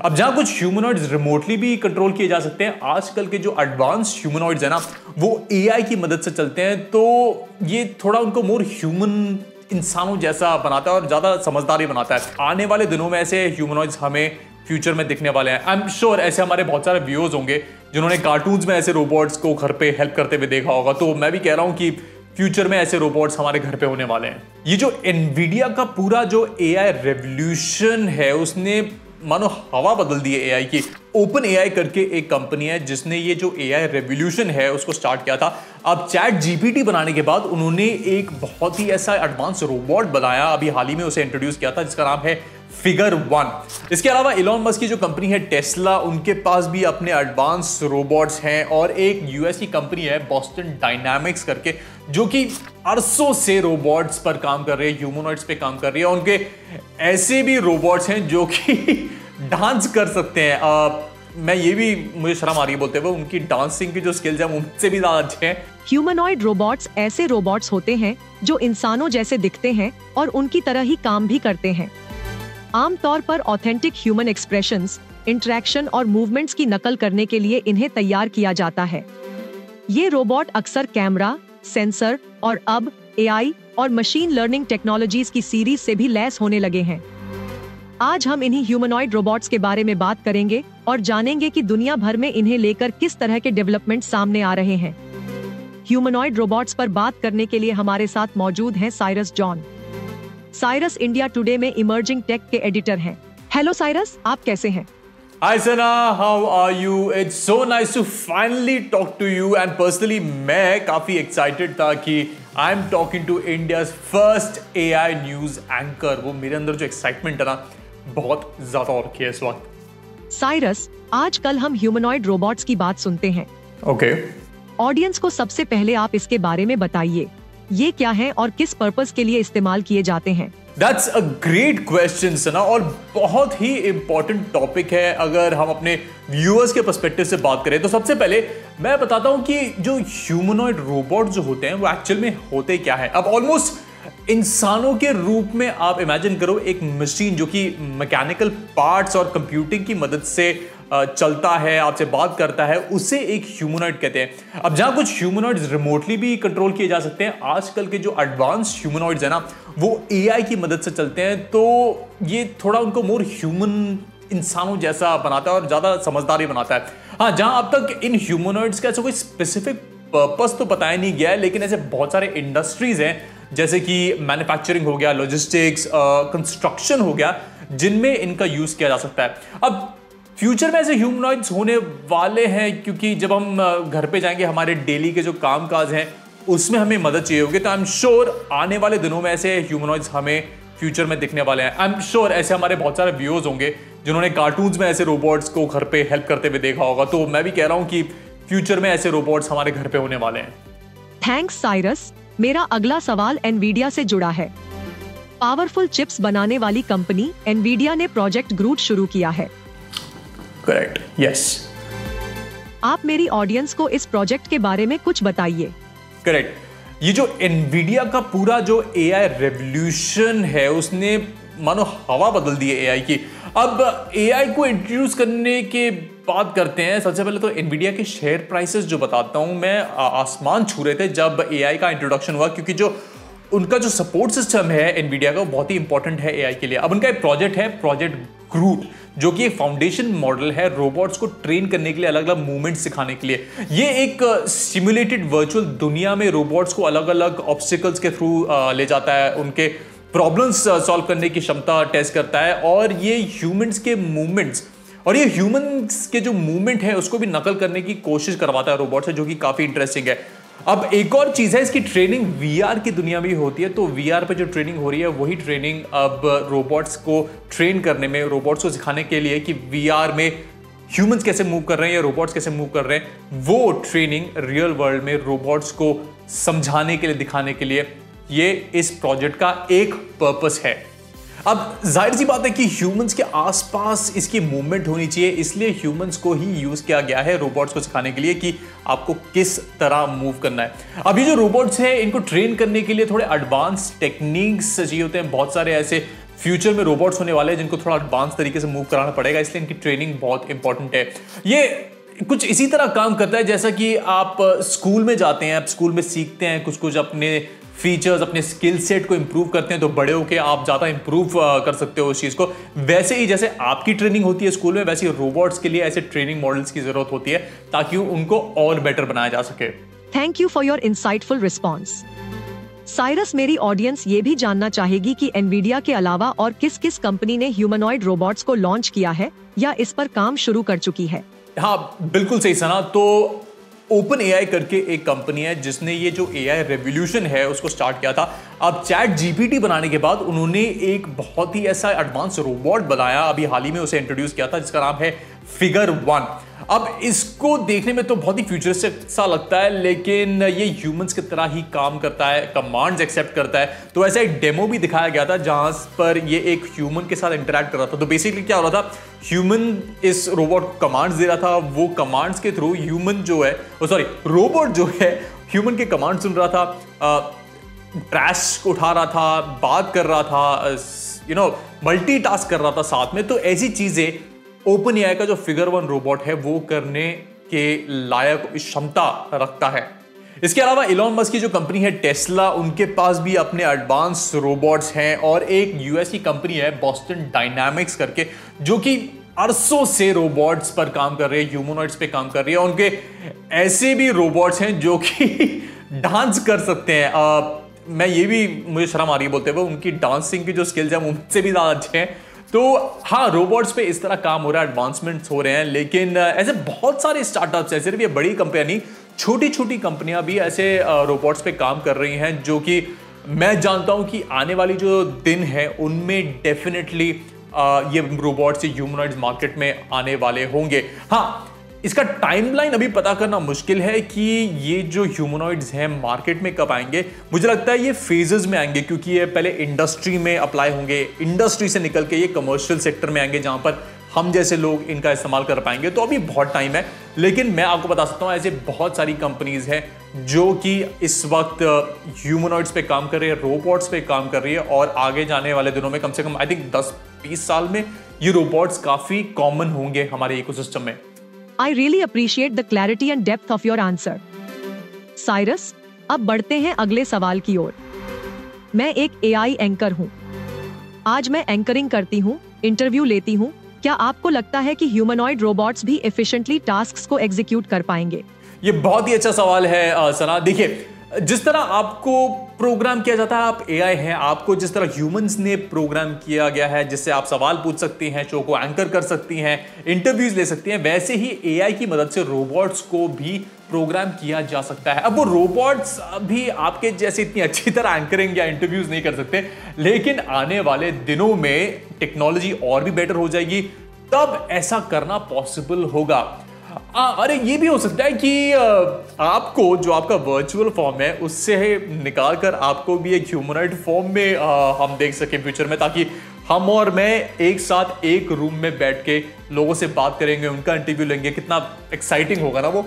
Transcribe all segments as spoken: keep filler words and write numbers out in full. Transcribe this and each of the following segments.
अब जहां कुछ ह्यूमनॉइड्स रिमोटली भी कंट्रोल किए जा सकते हैं, आजकल के जो एडवांस ह्यूमनॉइड्स है ना, वो एआई की मदद से चलते हैं, तो ये थोड़ा उनको मोर ह्यूमन, इंसानों जैसा बनाता है और ज्यादा समझदार भी बनाता है। आने वाले दिनों में ऐसे ह्यूमनॉइड्स हमें फ्यूचर में दिखने वाले हैं। आई एम श्योर ऐसे हमारे बहुत सारे व्यूअर्स होंगे जिन्होंने कार्टून्स में ऐसे रोबोट्स को घर पे हेल्प करते हुए देखा होगा, तो मैं भी कह रहा हूं कि फ्यूचर में ऐसे रोबोट्स हमारे घर पे होने वाले हैं। ये जो एनवीडिया का पूरा जो एआई रेवोल्यूशन है, उसने मानो हवा बदल दी है एआई की। ओपन एआई करके एक कंपनी है जिसने ये जो एआई रेवोल्यूशन है उसको स्टार्ट किया था। अब चैट जीपीटी बनाने के बाद उन्होंने एक बहुत ही ऐसा एडवांस रोबोट बनाया, अभी हाल ही में उसे इंट्रोड्यूस किया था, जिसका नाम है फिगर वन। इसके अलावा इलॉन मस्क की जो कंपनी है टेस्ला, उनके पास भी अपने एडवांस रोबोट्स हैं, और एक यूएस की कंपनी है बॉस्टन डायनामिक्स करके, जो कि अरसों से रोबोट्स पर काम कर रही है, ह्यूमनॉइड्स पे काम कर रही है। उनके ऐसे भी रोबोट्स हैं जो कि डांस कर सकते हैं। आ, मैं ये भी, मुझे शर्म आ रही है बोलते हुए, उनकी डांसिंग की जो स्किल्स हैं उनसे भी ज्यादा अच्छे हैं। ह्यूमनॉइड रोबोट्स ऐसे रोबोट्स होते हैं जो इंसानों जैसे दिखते हैं और उनकी तरह ही काम भी करते हैं। आमतौर पर ऑथेंटिक ह्यूमन एक्सप्रेशंस, इंटरेक्शन और मूवमेंट्स की नकल करने के लिए इन्हें तैयार किया जाता है। ये रोबोट अक्सर कैमरा, सेंसर और अब एआई और मशीन लर्निंग टेक्नोलॉजीज की सीरीज से भी लैस होने लगे हैं। आज हम इन्हीं ह्यूमनॉइड रोबोट्स के बारे में बात करेंगे और जानेंगे कि दुनिया भर में इन्हें लेकर किस तरह के डेवलपमेंट सामने आ रहे हैं। ह्यूमनॉइड रोबोट्स पर बात करने के लिए हमारे साथ मौजूद हैं Cyrus John. Cyrus India Today में इमर्जिंग टेक के एडिटर हैं। हेलो साइरस, आप कैसे हैं? Hi Sana, how are you? It's so nice to finally talk to you, and personally मैं काफी excited था कि I'm talking to India's first A I news anchor। वो मेरे अंदर जो excitement है ना, बहुत ज्यादा हो रखी है इस वक्त। साइरस, आजकल हम ह्यूमनॉइड रोबोट्स की बात सुनते हैं। ओके। ऑडियंस को सबसे पहले आप इसके बारे में बताइए, ये क्या है और किस पर्पस के लिए इस्तेमाल किए जाते हैं? That's a great question, सना, और बहुत ही इंपॉर्टेंट टॉपिक है। अगर हम अपने व्यूअर्स के पर्सपेक्टिव से बात करें तो सबसे पहले मैं बताता हूं कि जो ह्यूमनॉइड रोबोट जो होते हैं वो एक्चुअल में होते क्या है। अब ऑलमोस्ट इंसानों के रूप में आप इमेजिन करो एक मशीन जो कि मैकेनिकल पार्ट्स और कंप्यूटिंग की मदद से चलता है, आपसे बात करता है, उसे एक ह्यूमनॉइड कहते हैं। अब जहां कुछ ह्यूमनॉइड्स रिमोटली भी कंट्रोल किए जा सकते हैं, आजकल के जो एडवांस ह्यूमनॉइड्स है ना, वो एआई की मदद से चलते हैं, तो ये थोड़ा उनको मोर ह्यूमन, इंसानों जैसा बनाता है और ज्यादा समझदार भी बनाता है। हाँ, जहां अब तक इन ह्यूमनॉइड्स का ऐसा कोई स्पेसिफिक पर्पस तो बताया नहीं गया है, लेकिन ऐसे बहुत सारे इंडस्ट्रीज हैं जैसे कि मैन्युफैक्चरिंग हो गया, लॉजिस्टिक्स, कंस्ट्रक्शन हो गया, जिनमें इनका यूज किया जा सकता है। अब फ्यूचर में ऐसे ह्यूमनॉइड्स होने वाले हैं, क्योंकि जब हम घर पे जाएंगे, हमारे डेली के जो काम काज हैं उसमें हमें मदद चाहिए होगी, तो आई एम श्योर आने वाले दिनों में ऐसे ह्यूमनॉइड्स हमें फ्यूचर में दिखने वाले हैं। आई एम श्योर ऐसे हमारे बहुत सारे व्यूअर्स होंगे जिन्होंने कार्टून्स में ऐसे रोबोट्स को घर पे हेल्प करते हुए देखा होगा, तो मैं भी कह रहा हूं कि फ्यूचर में ऐसे रोबोट्स हमारे घर पे होने वाले हैं। Thanks Cyrus. मेरा अगला सवाल एनवीडिया से जुड़ा है। पावरफुल चिप्स बनाने वाली कंपनी एनवीडिया ने प्रोजेक्ट ग्रूट शुरू किया है। Correct, yes. आप मेरी ऑडियंस को इस प्रोजेक्ट के बारे में कुछ बताइए। करेक्ट। ये जो एनवीडिया का पूरा जो एआई रेवोल्यूशन है, उसने मानो हवा बदल दी है एआई की। अब एआई को इंट्रोड्यूस करने के बात करते हैं, सबसे पहले तो एनवीडिया के शेयर प्राइसेस जो बताता हूं मैं, आसमान छू रहे थे जब एआई का इंट्रोडक्शन हुआ, क्योंकि जो उनका जो सपोर्ट सिस्टम है एनवीडिया का, वो बहुत ही इंपॉर्टेंट है एआई के लिए। अब उनका एक प्रोजेक्ट है, प्रोजेक्ट ग्रूट, जो कि एक फाउंडेशन मॉडल है रोबोट्स को ट्रेन करने के लिए, अलग अलग मूवमेंट सिखाने के लिए। ये एक सिमुलेटेड वर्चुअल दुनिया में रोबोट्स को अलग अलग ऑब्स्टिकल्स के थ्रू ले जाता है, उनके प्रॉब्लम्स सॉल्व करने की क्षमता टेस्ट करता है, और ये ह्यूमंस के मूवमेंट्स और ये ह्यूमंस के जो मूवमेंट है उसको भी नकल करने की कोशिश करवाता है रोबोट से, जो कि काफी इंटरेस्टिंग है। अब एक और चीज है, इसकी ट्रेनिंग वीआर की दुनिया में होती है, तो वीआर पे जो ट्रेनिंग हो रही है वही ट्रेनिंग अब रोबोट्स को ट्रेन करने में, रोबोट्स को सिखाने के लिए कि वीआर में ह्यूमंस कैसे मूव कर रहे हैं या रोबोट्स कैसे मूव कर रहे हैं, वो ट्रेनिंग रियल वर्ल्ड में रोबोट्स को समझाने के लिए, दिखाने के लिए, ये इस प्रोजेक्ट का एक पर्पस है। अब जाहिर सी बात है कि ह्यूमंस के आसपास इसकी मूवमेंट होनी चाहिए, इसलिए ह्यूमंस को ही यूज किया गया है रोबोट्स को सिखाने के लिए कि आपको किस तरह मूव करना है। अभी जो रोबोट्स हैं, इनको ट्रेन करने के लिए थोड़े एडवांस टेक्निक्स चाहिए होते हैं, बहुत सारे ऐसे फ्यूचर में रोबोट्स होने वाले हैं जिनको थोड़ा एडवांस तरीके से मूव कराना पड़ेगा, इसलिए इनकी ट्रेनिंग बहुत इंपॉर्टेंट है। ये कुछ इसी तरह काम करता है जैसा कि आप स्कूल में जाते हैं, आप स्कूल में सीखते हैं कुछ कुछ अपने फीचर्स, अपने स्किल सेट को इंप्रूव करते हैं, तो बड़े होके आप ज़्यादा इंप्रूव कर सकते हो उस चीज़ को। वैसे ही जैसे आपकी ट्रेनिंग होती है स्कूल में, वैसे ही रोबोट्स के लिए ऐसे ट्रेनिंग मॉडल्स की जरूरत होती है ताकि उनको और बेटर बनाया जा सके। Thank you for your insightful response. Cyrus, मेरी ऑडियंस ये भी जानना चाहेगी कि एनवीडिया के अलावा और किस किस कंपनी ने ह्यूमनॉइड रोबोट्स को लॉन्च किया है या इस पर काम शुरू कर चुकी है। हाँ बिल्कुल सही सना। तो ओपन एआई करके एक कंपनी है जिसने ये जो एआई रेवोल्यूशन है उसको स्टार्ट किया था। अब चैट जीपीटी बनाने के बाद उन्होंने एक बहुत ही ऐसा एडवांस रोबोट बनाया, अभी हाल ही में उसे इंट्रोड्यूस किया था, जिसका नाम है फिगर वन। अब इसको देखने में तो बहुत ही फ्यूचरिस्टिक सा लगता है, लेकिन ये ह्यूमंस की तरह ही काम करता है, कमांड्स एक्सेप्ट करता है। तो ऐसा एक डेमो भी दिखाया गया था जहां पर ये एक ह्यूमन के साथ इंटरेक्ट कर रहा था। तो बेसिकली क्या हो रहा था, ह्यूमन इस रोबोट को कमांड्स दे रहा था, वो कमांड्स के थ्रू ह्यूमन जो है, सॉरी रोबोट जो है ह्यूमन के कमांड सुन रहा था, ट्रैश उठा रहा था, बात कर रहा था, यू नो मल्टीटास्क कर रहा था साथ में। तो ऐसी चीजें ओपन एआई का जो फिगर वन रोबोट है वो करने के लायक क्षमता रखता है। इसके अलावा इलॉन मस्क की जो कंपनी है टेस्ला, उनके पास भी अपने एडवांस रोबोट्स हैं, और एक यूएस की कंपनी है बोस्टन डायनामिक्स करके, जो कि अरसों से रोबोट्स पर काम कर रही है, ह्यूमनॉइड्स पे काम कर रही है। उनके ऐसे भी रोबोट्स हैं जो कि डांस कर सकते हैं। आ, मैं ये भी, मुझे शर्म आ रही है बोलते हुए, उनकी डांसिंग की जो स्किल्स हैं उनसे भी ज्यादा अच्छे हैं। तो हाँ, रोबोट्स पे इस तरह काम हो रहा है, एडवांसमेंट्स हो रहे हैं, लेकिन ऐसे बहुत सारे स्टार्टअप्स हैं, सिर्फ ये बड़ी कंपनियां नहीं, छोटी छोटी कंपनियां भी ऐसे रोबोट्स पे काम कर रही हैं, जो कि मैं जानता हूं कि आने वाली जो दिन है उनमें डेफिनेटली ये रोबोट्स से ह्यूमनॉइड्स मार्केट में आने वाले होंगे। हाँ, इसका टाइमलाइन अभी पता करना मुश्किल है कि ये जो ह्यूमनॉइड्स हैं मार्केट में कब आएंगे। मुझे लगता है ये फेजेस में आएंगे, क्योंकि ये पहले इंडस्ट्री में अप्लाई होंगे, इंडस्ट्री से निकल के ये कमर्शियल सेक्टर में आएंगे जहां पर हम जैसे लोग इनका इस्तेमाल कर पाएंगे। तो अभी बहुत टाइम है, लेकिन मैं आपको बता सकता हूं ऐसे बहुत सारी कंपनीज हैं जो कि इस वक्त ह्यूमनॉइड्स पे काम कर रही है, रोबोट्स पे काम कर रही है, और आगे जाने वाले दिनों में कम से कम आई थिंक दस बीस साल में ये रोबोट्स काफी कॉमन होंगे हमारे इकोसिस्टम में। I really appreciate the clarity and depth of your answer. Cyrus, अब बढ़ते हैं अगले सवाल की ओर। मैं एक एआई एंकर हूँ। आज मैं एंकरिंग करती हूँ, इंटरव्यू लेती हूँ। क्या आपको लगता है कि ह्यूमनॉइड रोबोट्स भी एफिशिएंटली टास्क्स को एग्जीक्यूट कर पाएंगे? ये बहुत ही अच्छा सवाल है सना। देखिए, जिस तरह आपको प्रोग्राम किया जाता है, आप एआई हैं, आपको जिस तरह ह्यूमंस ने प्रोग्राम किया गया है, जिससे आप सवाल पूछ सकती हैं, शो को एंकर कर सकती हैं, इंटरव्यूज ले सकती हैं, वैसे ही एआई की मदद से रोबोट्स को भी प्रोग्राम किया जा सकता है। अब वो रोबोट्स भी आपके जैसे इतनी अच्छी तरह एंकरिंग या इंटरव्यूज नहीं कर सकते, लेकिन आने वाले दिनों में टेक्नोलॉजी और भी बेटर हो जाएगी, तब ऐसा करना पॉसिबल होगा। आ, अरे ये भी हो सकता है कि आपको जो आपका वर्चुअल फॉर्म है उससे निकाल कर आपको भी एक ह्यूमनॉइड फॉर्म में आ, हम देख सकें फ्यूचर में, ताकि हम और मैं एक साथ एक रूम में बैठ के लोगों से बात करेंगे, उनका इंटरव्यू लेंगे। कितना एक्साइटिंग होगा ना वो।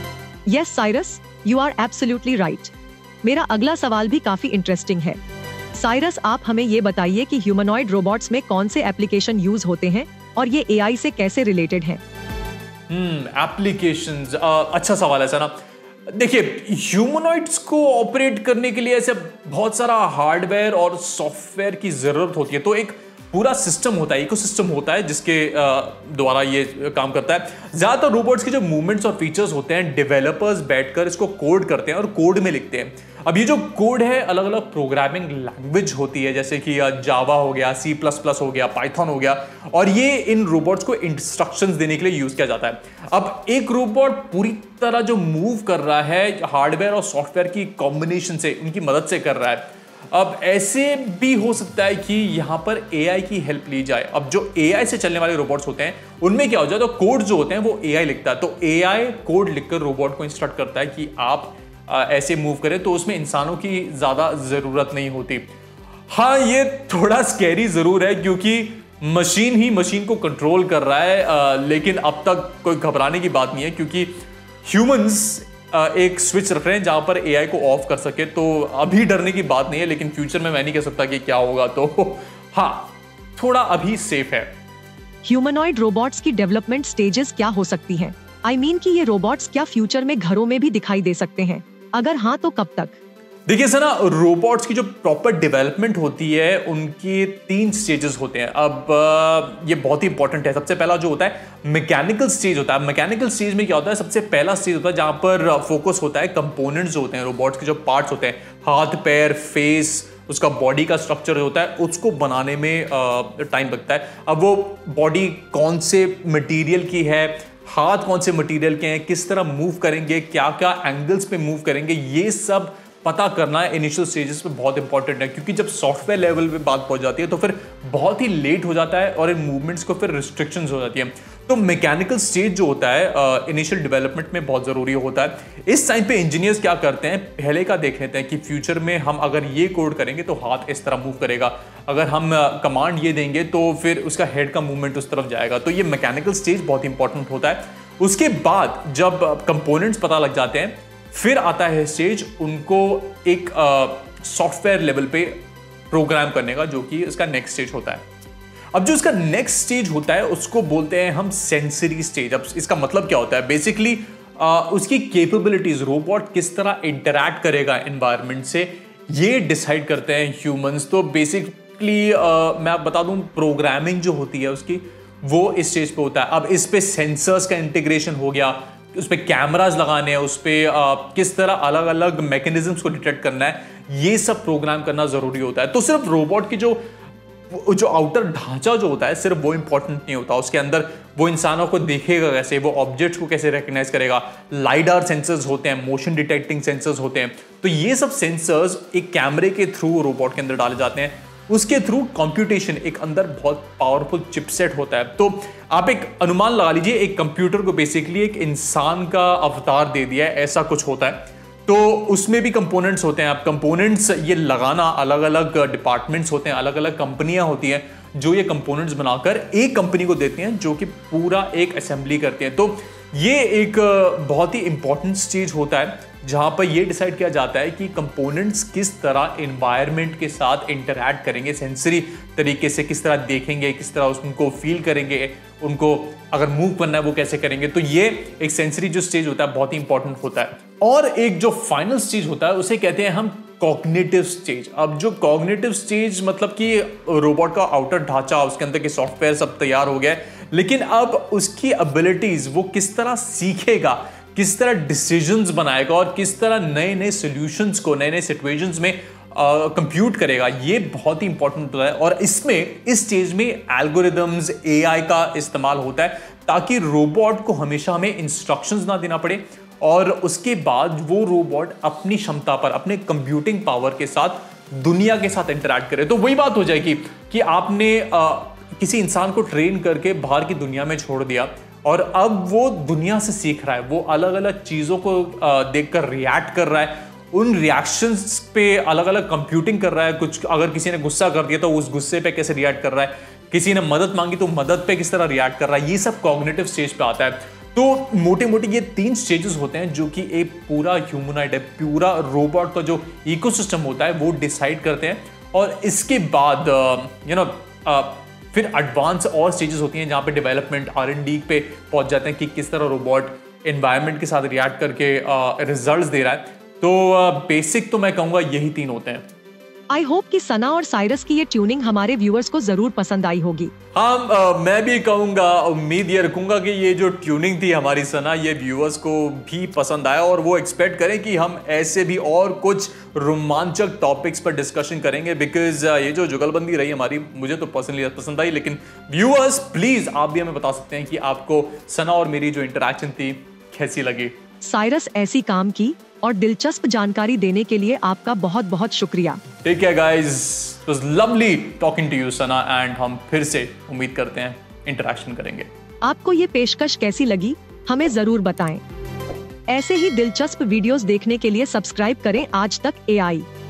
Yes Cyrus, you are absolutely right. मेरा अगला सवाल भी काफी इंटरेस्टिंग है। साइरस, आप हमें ये बताइए कि ह्यूमनॉइड रोबोट्स में कौन से एप्लीकेशन यूज होते हैं और ये एआई से कैसे रिलेटेड हैं? हम्म एप्लीकेशंस, अच्छा सवाल है ना। देखिए, ह्यूमनॉइड्स को ऑपरेट करने के लिए ऐसे बहुत सारा हार्डवेयर और सॉफ्टवेयर की जरूरत होती है। तो एक पूरा सिस्टम होता है, इकोसिस्टम होता है जिसके द्वारा ये काम करता है। ज्यादातर रोबोट्स के जो मूवमेंट्स और फीचर्स होते हैं, डेवलपर्स बैठकर इसको कोड करते हैं और कोड में लिखते हैं। अब ये जो कोड है अलग अलग प्रोग्रामिंग लैंग्वेज होती है, जैसे कि जावा हो गया, सी प्लस प्लस हो गया, पाइथन हो गया, और ये इन रोबोट्स को इंस्ट्रक्शंस देने के लिए यूज किया जाता है। अब एक रोबोट पूरी तरह जो मूव कर रहा है हार्डवेयर और सॉफ्टवेयर की कॉम्बिनेशन से, उनकी मदद से कर रहा है। अब ऐसे भी हो सकता है कि यहां पर एआई की हेल्प ली जाए। अब जो एआई से चलने वाले रोबोट्स होते हैं उनमें क्या हो जाए, तो कोड जो होते हैं वो एआई लिखता है। तो एआई कोड लिखकर रोबोट को इंस्ट्रक्ट करता है कि आप आ, ऐसे मूव करें, तो उसमें इंसानों की ज्यादा जरूरत नहीं होती। हाँ, ये थोड़ा स्कैरी जरूर है क्योंकि मशीन ही मशीन को कंट्रोल कर रहा है, आ, लेकिन अब तक कोई घबराने की बात नहीं है, क्योंकि ह्यूमंस एक स्विच रख रहे हैं जहां पर एआई को ऑफ कर सके। तो अभी डरने की बात नहीं है, लेकिन फ्यूचर में मैं नहीं कह सकता कि क्या होगा। तो हाँ, थोड़ा अभी सेफ है। ह्यूमनॉइड रोबोट्स की डेवलपमेंट स्टेजेस क्या हो सकती हैं? आई I मीन mean कि ये रोबोट्स क्या फ्यूचर में घरों में भी दिखाई दे सकते हैं? अगर हाँ तो कब तक? देखिए सर ना, रोबोट्स की जो प्रॉपर डेवलपमेंट होती है उनकी तीन स्टेजेस होते हैं। अब ये बहुत ही इंपॉर्टेंट है। सबसे पहला जो होता है मैकेनिकल स्टेज होता है। मैकेनिकल स्टेज में क्या होता है? सबसे पहला स्टेज होता है जहां पर फोकस होता है कंपोनेंट्स जो होते हैं, रोबोट्स के जो पार्ट्स होते हैं, हाथ पैर, फेस, उसका बॉडी का स्ट्रक्चर होता है, उसको बनाने में टाइम लगता है। अब वो बॉडी कौन से मटेरियल की है, हाथ कौन से मटेरियल के हैं, किस तरह मूव करेंगे, क्या क्या एंगल्स पे मूव करेंगे, ये सब पता करना इनिशियल स्टेजेस पे बहुत इंपॉर्टेंट है। क्योंकि जब सॉफ्टवेयर लेवल पे बात पहुंच जाती है तो फिर बहुत ही लेट हो जाता है और इन मूवमेंट्स को फिर रिस्ट्रिक्शंस हो जाती है। तो मैकेनिकल स्टेज जो होता है इनिशियल डेवलपमेंट में बहुत जरूरी होता है। इस टाइम पे इंजीनियर्स क्या करते हैं, पहले का देख लेते हैं कि फ्यूचर में हम अगर ये कोड करेंगे तो हाथ इस तरह मूव करेगा, अगर हम कमांड uh, ये देंगे तो फिर उसका हेड का मूवमेंट उस तरफ जाएगा। तो ये मैकेनिकल स्टेज बहुत इंपॉर्टेंट होता है। उसके बाद जब कंपोनेंट्स पता लग जाते हैं, फिर आता है स्टेज उनको एक सॉफ्टवेयर uh, लेवल पे प्रोग्राम करने का, जो कि इसका नेक्स्ट स्टेज होता है। अब जो इसका नेक्स्ट स्टेज होता है उसको बोलते हैं हम सेंसरी स्टेज। अब इसका मतलब क्या होता है? बेसिकली uh, उसकी कैपेबिलिटीज, रोबोट किस तरह इंटरैक्ट करेगा एनवायरनमेंट से, ये डिसाइड करते हैं ह्यूमंस। तो बेसिकली uh, मैं आप बता दूं, प्रोग्रामिंग जो होती है उसकी, वो इस स्टेज पे होता है। अब इस पे सेंसर्स का इंटीग्रेशन हो गया, उस पर कैमराज लगाने हैं, उस पर किस तरह अलग अलग मैकेनिज्म्स को डिटेक्ट करना है, ये सब प्रोग्राम करना जरूरी होता है। तो सिर्फ रोबोट की जो जो आउटर ढांचा जो होता है सिर्फ वो इंपॉर्टेंट नहीं होता, उसके अंदर वो इंसानों को देखेगा कैसे, वो ऑब्जेक्ट्स को कैसे रिकग्नाइज करेगा, लाइडार सेंसर्स होते हैं, मोशन डिटेक्टिंग सेंसर्स होते हैं। तो ये सब सेंसर्स एक कैमरे के थ्रू रोबोट के अंदर डाले जाते हैं, उसके थ्रू कंप्यूटेशन, एक अंदर बहुत पावरफुल चिपसेट होता है। तो आप एक अनुमान लगा लीजिए, एक कंप्यूटर को बेसिकली एक इंसान का अवतार दे दिया है, ऐसा कुछ होता है। तो उसमें भी कंपोनेंट्स होते हैं। आप कंपोनेंट्स ये लगाना, अलग अलग डिपार्टमेंट्स होते हैं, अलग अलग कंपनियां होती हैं जो ये कंपोनेंट्स बनाकर एक कंपनी को देती हैं, जो कि पूरा एक असेंबली करती हैं। तो ये एक बहुत ही इंपॉर्टेंट स्टेज होता है जहां पर ये डिसाइड किया जाता है कि कंपोनेंट्स किस तरह एनवायरनमेंट के साथ इंटरैक्ट करेंगे, सेंसरी तरीके से किस तरह देखेंगे, किस तरह उनको फील करेंगे, उनको अगर मूव करना है वो कैसे करेंगे। तो ये एक सेंसरी जो स्टेज होता है बहुत ही इंपॉर्टेंट होता है। और एक जो फाइनल स्टेज होता है उसे कहते हैं हम कॉग्निटिव स्टेज। अब जो कॉग्निटिव स्टेज मतलब कि रोबोट का आउटर ढांचा, उसके अंदर के सॉफ्टवेयर सब तैयार हो गया, लेकिन अब उसकी एबिलिटीज, वो किस तरह सीखेगा, किस तरह डिसीजंस बनाएगा और किस तरह नए नए सॉल्यूशंस को नए नए सिचुएशंस में कंप्यूट uh, करेगा, ये बहुत ही इंपॉर्टेंट होता है। और इसमें इस स्टेज में एल्गोरिदम्स, एआई का इस्तेमाल होता है ताकि रोबोट को हमेशा हमें इंस्ट्रक्शंस ना देना पड़े और उसके बाद वो रोबोट अपनी क्षमता पर, अपने कंप्यूटिंग पावर के साथ दुनिया के साथ इंटरैक्ट करे। तो वही बात हो जाएगी कि आपने uh, किसी इंसान को ट्रेन करके बाहर की दुनिया में छोड़ दिया और अब वो दुनिया से सीख रहा है, वो अलग अलग चीज़ों को देखकर रिएक्ट कर रहा है, उन रिएक्शंस पे अलग अलग कंप्यूटिंग कर रहा है। कुछ अगर किसी ने गुस्सा कर दिया तो उस गुस्से पे कैसे रिएक्ट कर रहा है, किसी ने मदद मांगी तो मदद पे किस तरह रिएक्ट कर रहा है, ये सब कॉग्निटिव स्टेज पे आता है। तो मोटे मोटे ये तीन स्टेजेस होते हैं जो कि एक पूरा ह्यूमनॉइड है, पूरा रोबोट का जो इकोसिस्टम होता है वो डिसाइड करते हैं। और इसके बाद यू नो फिर एडवांस और स्टेजेस होती हैं जहाँ पे डेवलपमेंट, आर एंड डी पे पहुंच जाते हैं कि किस तरह रोबोट एनवायरनमेंट के साथ रिएक्ट करके रिजल्ट्स दे रहा है। तो बेसिक uh, तो मैं कहूँगा यही तीन होते हैं। आई होप कि सना और साइरस की ये ट्यूनिंग हमारे व्यूअर्स को जरूर पसंद आई होगी। हाँ, uh, मैं भी कहूँगा, उम्मीद ये रखूंगा कि ये जो ट्यूनिंग थी हमारी सना, ये व्यूअर्स को भी पसंद आया और वो एक्सपेक्ट करें कि हम ऐसे भी और कुछ रोमांचक टॉपिक्स पर डिस्कशन करेंगे। बिकॉज uh, ये जो जुगलबंदी रही हमारी, मुझे तो पर्सनली पसंद आई, लेकिन व्यूअर्स प्लीज आप भी हमें बता सकते हैं कि आपको सना और मेरी जो इंटरेक्शन थी कैसी लगी। साइरस ऐसी काम की और दिलचस्प जानकारी देने के लिए आपका बहुत बहुत शुक्रिया। Take care guys, it was lovely talking to you Sana, and हम फिर से उम्मीद करते हैं इंटरेक्शन करेंगे। आपको ये पेशकश कैसी लगी हमें जरूर बताएं। ऐसे ही दिलचस्प वीडियोस देखने के लिए सब्सक्राइब करें आज तक एआई।